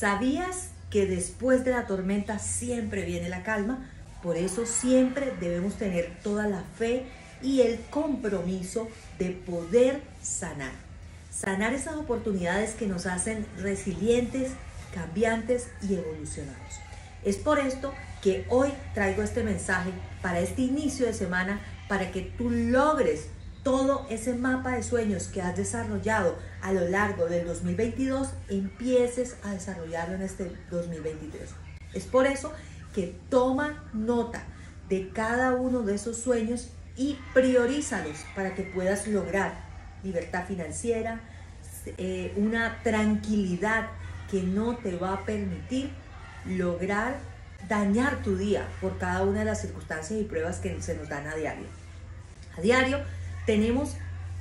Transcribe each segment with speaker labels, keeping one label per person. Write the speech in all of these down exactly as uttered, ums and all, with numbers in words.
Speaker 1: ¿Sabías que después de la tormenta siempre viene la calma? Por eso siempre debemos tener toda la fe y el compromiso de poder sanar. Sanar esas oportunidades que nos hacen resilientes, cambiantes y evolucionados. Es por esto que hoy traigo este mensaje para este inicio de semana, para que tú logres todo ese mapa de sueños que has desarrollado a lo largo del dos mil veintidós, empieces a desarrollarlo en este dos mil veintitrés. Es por eso que toma nota de cada uno de esos sueños y priorízalos para que puedas lograr libertad financiera, eh, una tranquilidad que no te va a permitir lograr dañar tu día por cada una de las circunstancias y pruebas que se nos dan a diario. A diario tenemos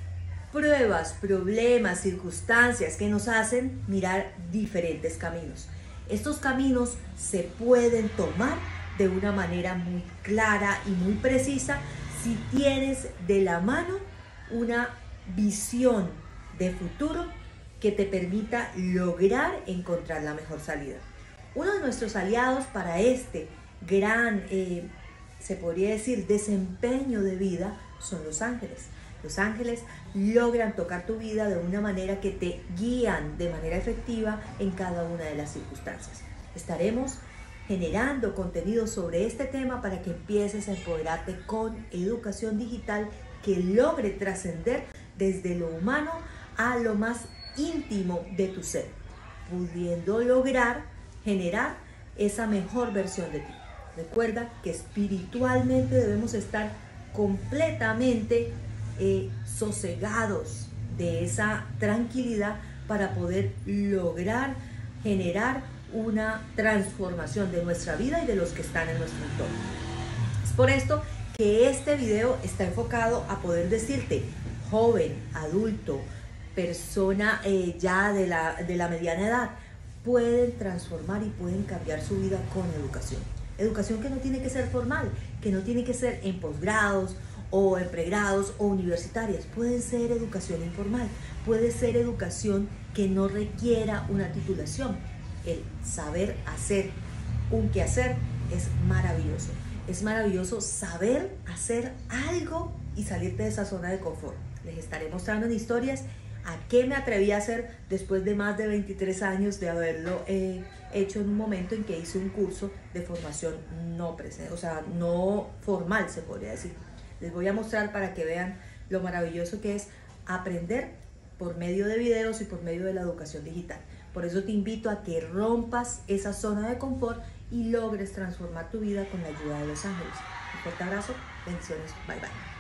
Speaker 1: pruebas, problemas, circunstancias que nos hacen mirar diferentes caminos. Estos caminos se pueden tomar de una manera muy clara y muy precisa si tienes de la mano una visión de futuro que te permita lograr encontrar la mejor salida. Uno de nuestros aliados para este gran, eh, se podría decir, desempeño de vida son los ángeles. Los ángeles logran tocar tu vida de una manera que te guían de manera efectiva en cada una de las circunstancias. Estaremos generando contenido sobre este tema para que empieces a empoderarte con educación digital que logre trascender desde lo humano a lo más íntimo de tu ser, pudiendo lograr generar esa mejor versión de ti. Recuerda que espiritualmente debemos estar completamente eh, sosegados de esa tranquilidad para poder lograr generar una transformación de nuestra vida y de los que están en nuestro entorno. Es por esto que este video está enfocado a poder decirte, joven, adulto, persona eh, ya de la, de la mediana edad, pueden transformar y pueden cambiar su vida con educación. Educación que no tiene que ser formal, que no tiene que ser en posgrados o en pregrados o universitarias. Puede ser educación informal, puede ser educación que no requiera una titulación. El saber hacer un quehacer es maravilloso. Es maravilloso saber hacer algo y salirte de esa zona de confort. Les estaré mostrando en historias a qué me atreví a hacer después de más de veintitrés años de haberlo eh, hecho en un momento en que hice un curso de formación no presente, o sea, no formal se podría decir. Les voy a mostrar para que vean lo maravilloso que es aprender por medio de videos y por medio de la educación digital. Por eso te invito a que rompas esa zona de confort y logres transformar tu vida con la ayuda de los ángeles. Un fuerte abrazo, bendiciones, bye bye.